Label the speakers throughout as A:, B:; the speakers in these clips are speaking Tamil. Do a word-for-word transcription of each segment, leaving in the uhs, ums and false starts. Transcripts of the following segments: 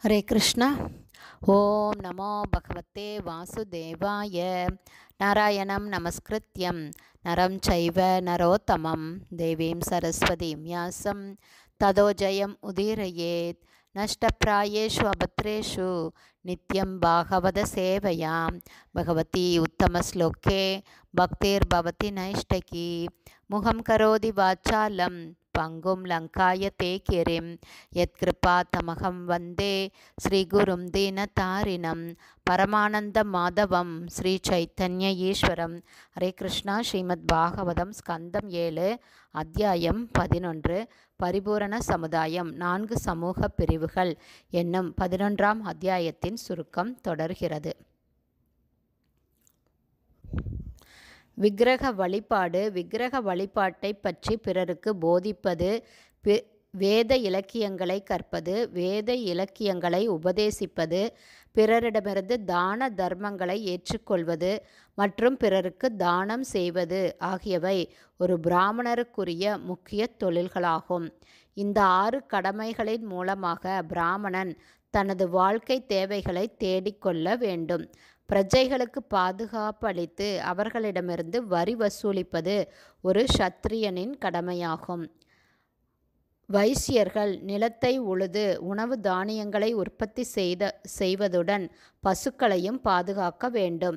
A: ஹரே கிருஷ்ணா. ஓம் நமோ பகவத்தே வாசுதேவாய. நாராயணம் நமஸ்கிருத்யம் நரம் சைவ நரோத்தமம் தேவீம் சரஸ்வதீம் வியாசம் ததோ ஜெயம் உதீரயேத். நஷ்டப்பிராயேஷு அபத்ரேஷு நித்யம் பாகவத சேவையாம் பகவதி உத்தமஸ்லோகே பக்திர்பவதி நைஷ்டகி. முகம் கரோதி வாச்சாலம் பங்கும் லங்காயதே கிரிம் யத்கிருபா தமகம் வந்தே ஸ்ரீகுரும் தீனதாரிணம் பரமானந்த மாதவம் ஸ்ரீ சைத்தன்ய ஈஸ்வரம். ஹரே கிருஷ்ணா. ஸ்ரீமத் பாகவதம் ஸ்கந்தம் ஏழு அத்தியாயம் பதினொன்று பரிபூரண சமுதாயம் நான்கு சமூக பிரிவுகள் என்னும் பதினொன்றாம் அத்தியாயத்தின் சுருக்கம் தொடர்கிறது. விக்கிரக வழிபாடு. விக்கிரக வழிபாட்டை பற்றி பிறருக்கு போதிப்பது, வேத இலக்கியங்களை கற்பது, வேத இலக்கியங்களை உபதேசிப்பது, பிறரிடமிருந்து தான தர்மங்களை ஏற்றுக்கொள்வது மற்றும் பிறருக்கு தானம் செய்வது ஆகியவை ஒரு பிராமணருக்குரிய முக்கிய தொழில்களாகும். இந்த ஆறு கடமைகளின் மூலமாக பிராமணன் தனது வாழ்க்கை தேவைகளை தேடிக்கொள்ள வேண்டும். பிரஜைகளுக்கு பாதுகாப்பு அளித்து அவர்களிடமிருந்து வரி வசூலிப்பது ஒரு சத்திரியனின் கடமையாகும். வைசியர்கள் நிலத்தை உழுது உணவு தானியங்களை உற்பத்தி செய்த செய்வதுடன் பசுக்களையும் பாதுகாக்க வேண்டும்.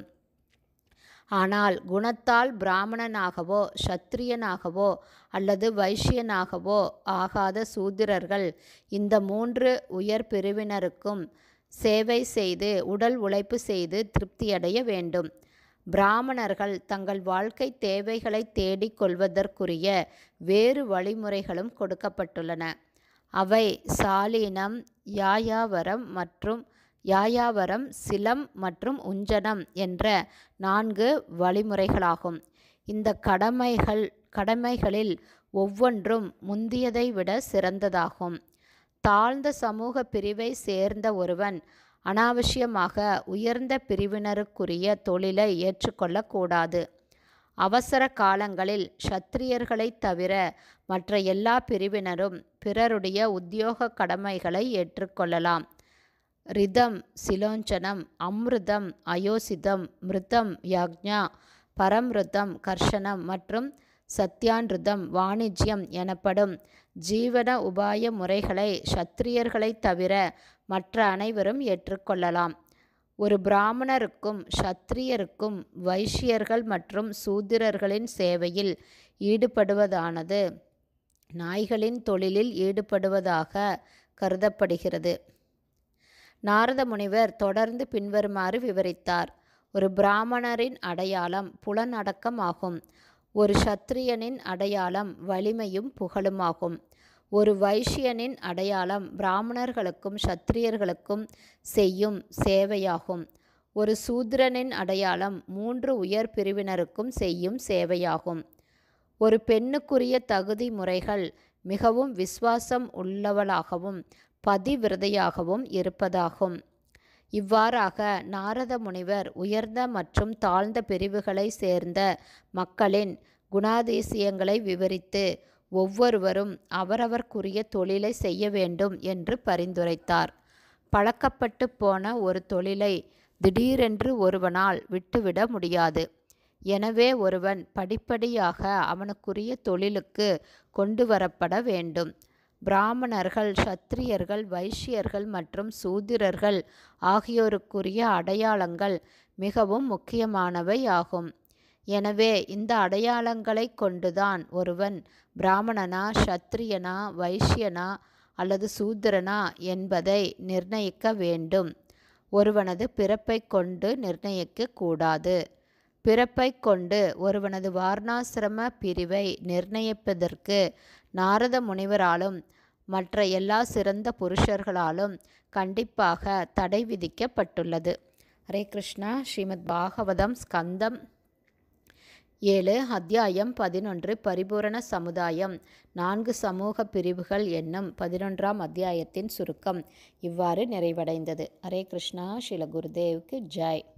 A: ஆனால் குணத்தால் பிராமணனாகவோ சத்திரியனாகவோ அல்லது வைசியனாகவோ ஆகாத சூத்திரர்கள் இந்த மூன்று உயர் பிரிவினருக்கும் சேவை செய்து உடல் உழைப்பு செய்து திருப்தியடைய வேண்டும். பிராமணர்கள் தங்கள் வாழ்க்கை தேவைகளை தேடிக் கொள்வதற்குரிய வேறு வழிமுறைகளும் கொடுக்கப்பட்டுள்ளன. அவை சாலீனம், யாயாவரம் மற்றும் யாயாவரம், சிலம் மற்றும் உஞ்சனம் என்ற நான்கு வழிமுறைகளாகும். இந்த கடமைகள் கடமைகளில் ஒவ்வொன்றும் முந்தியதை விட சிறந்ததாகும். தாழ்ந்த சமூக பிரிவை சேர்ந்த ஒருவன் அனாவசியமாக உயர்ந்த பிரிவினருக்குரிய தொழிலை ஏற்றுக்கொள்ளக்கூடாது. அவசர காலங்களில் சத்திரியர்களை தவிர மற்ற எல்லா பிரிவினரும் பிறருடைய உத்தியோக கடமைகளை ஏற்றுக்கொள்ளலாம். ரிதம், சிலோஞ்சனம், அம்ருதம், அயோசிதம், மிருதம், யக்ஞா, பரம்ருதம், கர்ஷனம் மற்றும் சத்யான்ருதம், வாணிஜ்யம் எனப்படும் ஜீவன உபாய முறைகளை சத்திரியர்களை தவிர மற்ற அனைவரும் ஏற்றுக்கொள்ளலாம். ஒரு பிராமணருக்கும் சத்திரியருக்கும் வைசியர்கள் மற்றும் சூத்திரர்களின் சேவையில் ஈடுபடுவதானது நாய்களின் தொழிலில் ஈடுபடுவதாக கருதப்படுகிறது. நாரத முனிவர் தொடர்ந்து பின்வருமாறு விவரித்தார். ஒரு பிராமணரின் அடையாளம் புலனடக்கம் ஆகும். ஒரு சத்திரியனின் அடையாளம் வலிமையும் புகழுமாகும். ஒரு வைசியனின் அடையாளம் பிராமணர்களுக்கும் சத்திரியர்களுக்கும் செய்யும் சேவையாகும். ஒரு சூத்திரனின் அடையாளம் மூன்று உயர் பிரிவினருக்கும் செய்யும் சேவையாகும். ஒரு பெண்ணுக்குரிய தகுதி முறைகள் மிகவும் விசுவாசம் உள்ளவளாகவும் பதிவிரதையாகவும் இருப்பதாகும். இவ்வாறாக நாரத முனிவர் உயர்ந்த மற்றும் தாழ்ந்த பிரிவுகளை சேர்ந்த மக்களின் குணாதிசயங்களை விவரித்து ஒவ்வொருவரும் அவரவர்க்குரிய தொழிலை செய்ய வேண்டும் என்று பரிந்துரைத்தார். பழக்கப்பட்டு போன ஒரு தொழிலை திடீரென்று ஒருவனால் விட்டுவிட முடியாது. எனவே ஒருவன் படிப்படியாக அவனுக்குரிய தொழிலுக்கு கொண்டு வரப்பட வேண்டும். பிராமணர்கள், சத்திரியர்கள், வைசியர்கள் மற்றும் சூத்திரர்கள் ஆகியோருக்குரிய அடையாளங்கள் மிகவும் முக்கியமானவை ஆகும். எனவே இந்த அடையாளங்களை கொண்டுதான் ஒருவன் பிராமணனா, சத்திரியனா, வைசியனா அல்லது சூத்திரனா என்பதை நிர்ணயிக்க வேண்டும். ஒருவனது பிறப்பை கொண்டு நிர்ணயிக்க கூடாது. பிறப்பை கொண்டு ஒருவனது வார்ணாசிரம பிரிவை நிர்ணயிப்பதற்கு நாரத முனிவராலும் மற்ற எல்லா சிறந்த புருஷர்களாலும் கண்டிப்பாக தடை விதிக்கப்பட்டுள்ளது. ஹரே கிருஷ்ணா. ஸ்ரீமத் பாகவதம் ஸ்கந்தம் ஏழு அத்தியாயம் பதினொன்று பரிபூரண சமுதாயம் நான்கு சமூக பிரிவுகள் என்னும் பதினொன்றாம் அத்தியாயத்தின் சுருக்கம் இவ்வாறு நிறைவடைந்தது. ஹரே கிருஷ்ணா. ஸ்ரீல குருதேவுக்கு ஜெய்.